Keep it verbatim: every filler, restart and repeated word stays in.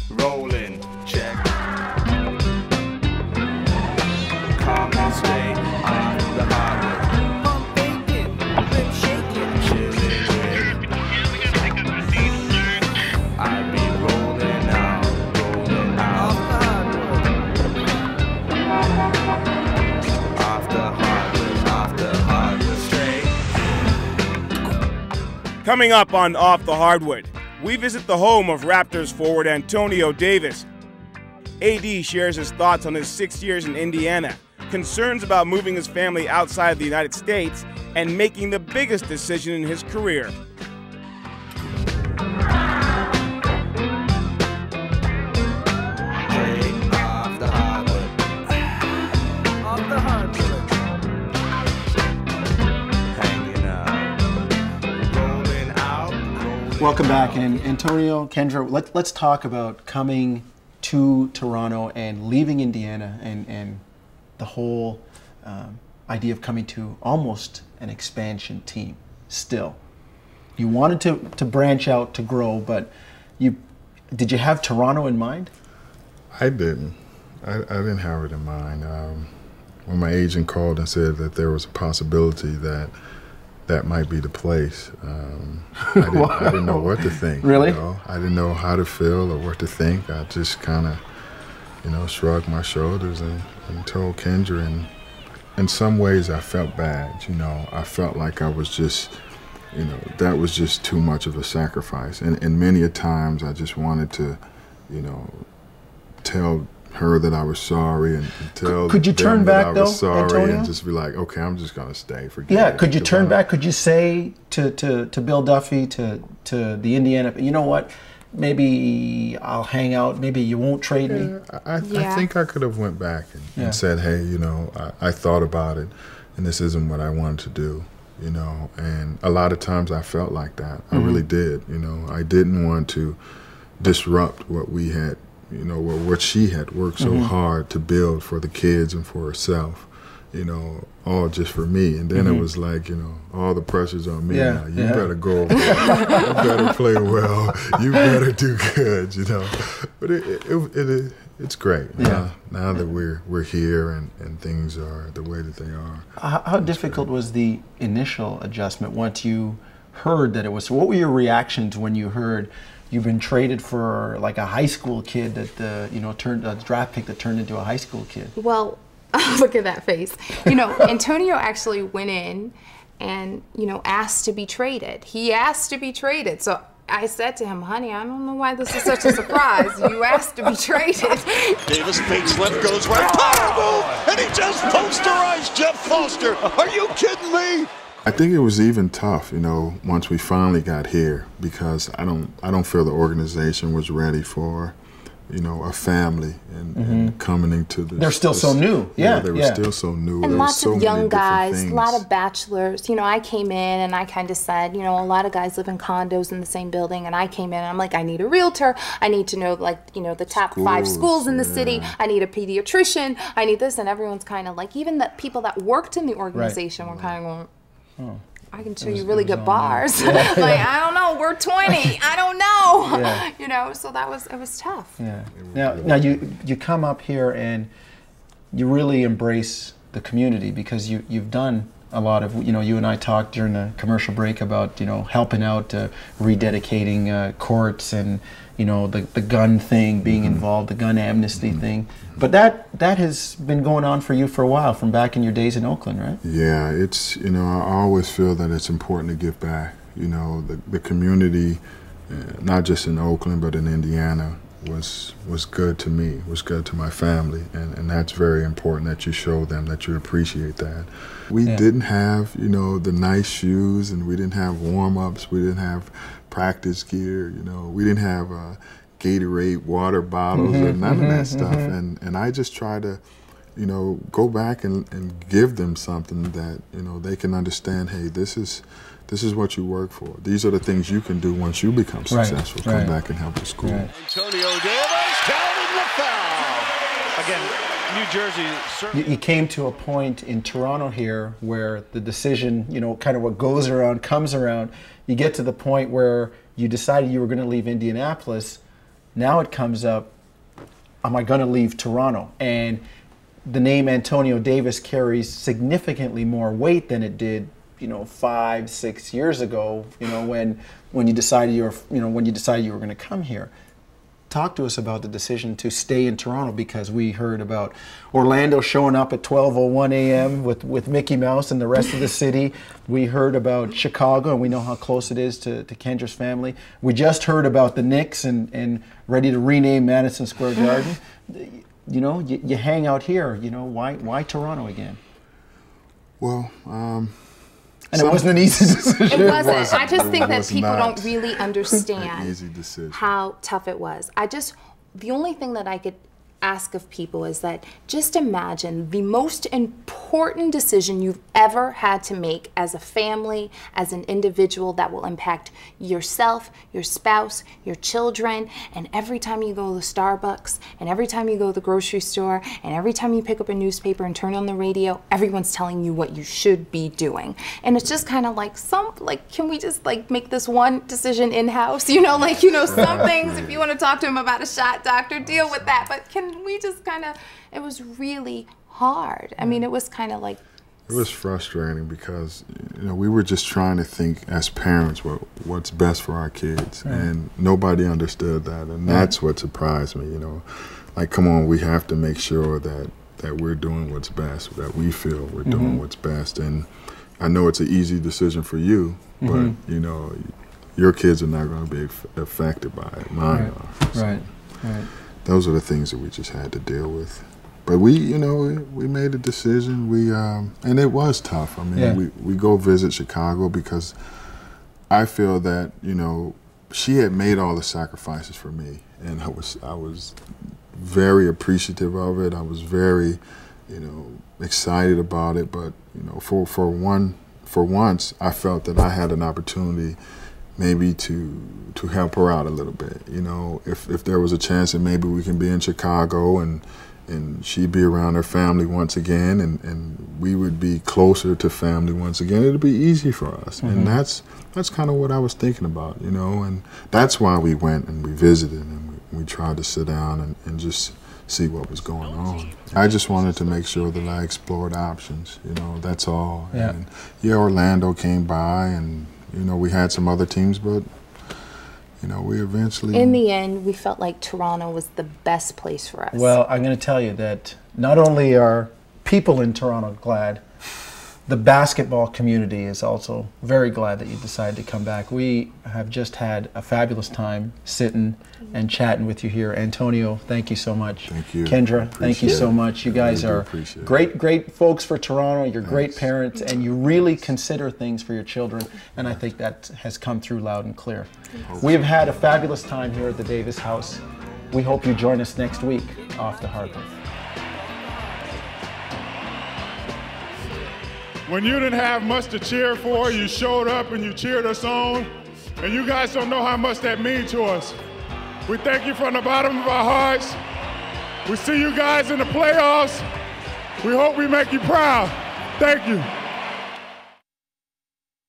rolling, check. Calm and stay on the hardwood. Pump bacon, rip shaking, chilling with. I be rolling out, rolling out. Off the hardwood, off the hardwood, straight. Coming up on Off the Hardwood, we visit the home of Raptors forward Antonio Davis. A D shares his thoughts on his six years in Indiana, concerns about moving his family outside of the United States, and making the biggest decision in his career. Off the hardwood. Off the hardwood. Hanging out. Rolling out. Rolling Welcome back, out. and Antonio, Kendra, let, let's talk about coming to Toronto and leaving Indiana and, and the whole um, idea of coming to almost an expansion team still. You wanted to, to branch out, to grow, but you did you have Toronto in mind? I didn't. I, I didn't have it in mind. Um, when my agent called and said that there was a possibility that that might be the place, um, I, didn't, I didn't know what to think. Really? You know? I didn't know how to feel or what to think. I just kind of, you know, shrugged my shoulders and, and told Kendra. And in some ways, I felt bad. You know, I felt like I was just, you know, that was just too much of a sacrifice. And, and many a times, I just wanted to, you know, tell her that I was sorry and, and tell Could you them turn that back, I though, was sorry Antonio? and just be like, okay, I'm just gonna stay. Forget Yeah, it. could you Because turn I- back? Could you say to, to, to Bill Duffy, to, to the Indiana, you know what, maybe I'll hang out, maybe you won't trade me? Yeah, I, I, Yeah. I think I could have went back and, Yeah. and said, hey, you know, I, I thought about it, and this isn't what I wanted to do, you know. And a lot of times I felt like that. I Mhm. really did, you know. I didn't want to disrupt what we had, you know, what, what she had worked so Mhm. hard to build for the kids and for herself, you know, all just for me. And then Mhm. it was like, you know, all the pressure's on me Yeah, now. You yeah. better go over there. You better play well. You better do good, you know. But it, it, it, it it's great. Yeah. Now, now that we're we're here and, and things are the way that they are. How, how difficult was the initial adjustment once you heard that it was? What were your reactions when you heard you've been traded for like a high school kid that the you know turned a draft pick that turned into a high school kid? Well, look at that face. You know, Antonio actually went in and, you know, asked to be traded. He asked to be traded. So I said to him, honey, I don't know why this is such a surprise. You asked to be traded. Davis fakes left, goes right, power move, and he just posterized Jeff Foster. Are you kidding me? I think it was even tough, you know, once we finally got here, because I don't I don't feel the organization was ready for, you know, a family and, Mhm. and coming into this. They're still this- so new. Yeah, they were yeah. still so new. And There was lots so of many young different guys, a things. lot of bachelors. You know, I came in and I kind of said, you know, a lot of guys live in condos in the same building, and I came in and I'm like, I need a realtor. I need to know, like, you know, the top five Schools, schools in the yeah. city. I need a pediatrician. I need this, and everyone's kind of like, even the people that worked in the organization were kind of going, Oh. I can show It was- you really it was good all bars. new. Yeah, like, yeah. I don't know, we're twenty. I don't know. Yeah. You know, so that was, it was tough. Yeah. Now, now you you come up here and you really embrace the community because you you've done a lot of, you know, you and I talked during the commercial break about, you know, helping out, uh, rededicating uh, courts and, you know, the the gun thing, being Mm-hmm. involved, the gun amnesty thing. But that that has been going on for you for a while, from back in your days in Oakland, right? Yeah, it's, you know, I always feel that it's important to give back. You know, the, the community, uh, not just in Oakland, but in Indiana, was was good to me, was good to my family. And, and that's very important that you show them that you appreciate that. We Yeah. didn't have, you know, the nice shoes, and we didn't have warm-ups. We didn't have practice gear, you know. We didn't have uh, Gatorade water bottles or Mhm, none of that mhm, stuff. mhm. And, and I just try to, you know, go back and, and give them something that, you know, they can understand, hey, this is this is what you work for. These are the things you can do once you become Right, successful. Come right. back and help the school. Right. Antonio Davis counting the foul. Again, New Jersey You, certainly. you came to a point in Toronto here where the decision, you know, kind of what goes around comes around. You get to the point where you decided you were going to leave Indianapolis, Now it comes up, am I going to leave Toronto? And the name Antonio Davis carries significantly more weight than it did, you know, five, six years ago, you know, when when you decided you were, you know, when you decided you were going to come here. Talk to us about the decision to stay in Toronto, because we heard about Orlando showing up at twelve oh one a m with, with Mickey Mouse and the rest of the city. We heard about Chicago, and we know how close it is to, to Kendra's family. We just heard about the Knicks and, and ready to rename Madison Square Garden. You know, you, you hang out here, you know, why why Toronto again? Well, um... And it wasn't an easy decision. It wasn't. I just think that people don't really an understand easy decision. how tough it was. I just, the only thing that I could ask of people is that just imagine the most important decision you've ever had to make as a family, as an individual, that will impact yourself, your spouse, your children, and every time you go to Starbucks, and every time you go to the grocery store, and every time you pick up a newspaper and turn on the radio, everyone's telling you what you should be doing. And it's just kind of like, some, like, can we just like make this one decision in-house? You know, like, you know, some things, if you want to talk to him about a shot, doctor, deal with that, but can we just kind of, it was really hard. I mean, it was kind of like. It was frustrating because, you know, we were just trying to think as parents what what's best for our kids, right. And nobody understood that, and that's what surprised me, you know. Like, come on, we have to make sure that, that we're doing what's best, that we feel we're mm-hmm. doing what's best. And I know it's an easy decision for you, but, mm-hmm. you know, your kids are not going to be affected by it. Mine right. are. So. Right, right. Those are the things that we just had to deal with. But we, you know, we, we made a decision. We um, and it was tough. I mean, yeah. we, we go visit Chicago because I feel that, you know, she had made all the sacrifices for me, and I was I was very appreciative of it. I was very, you know, excited about it. But you know, for for one for once, I felt that I had an opportunity, maybe to to help her out a little bit. You know, if if there was a chance that maybe we can be in Chicago and and she'd be around her family once again, and, and we would be closer to family once again, it'd be easy for us. Mm-hmm. And that's that's kind of what I was thinking about, you know, and that's why we went and we visited and we, we tried to sit down and, and just see what was going on. I just wanted to make sure that I explored options, you know, that's all. Yeah, and yeah, Orlando came by, and you know, we had some other teams, but you know, we eventually... In the end, we felt like Toronto was the best place for us. Well, I'm going to tell you that not only are people in Toronto glad, the basketball community is also very glad that you decided to come back. We have just had a fabulous time sitting and chatting with you here. Antonio, thank you so much. Thank you. Kendra, thank you so much. You guys are great, great folks for Toronto. You're great parents, and you really consider things for your children, and I think that has come through loud and clear. We have had a fabulous time here at the Davis House. We hope you join us next week off the Hardwood. When you didn't have much to cheer for, you showed up and you cheered us on, and you guys don't know how much that means to us. We thank you from the bottom of our hearts. We see you guys in the playoffs. We hope we make you proud. Thank you.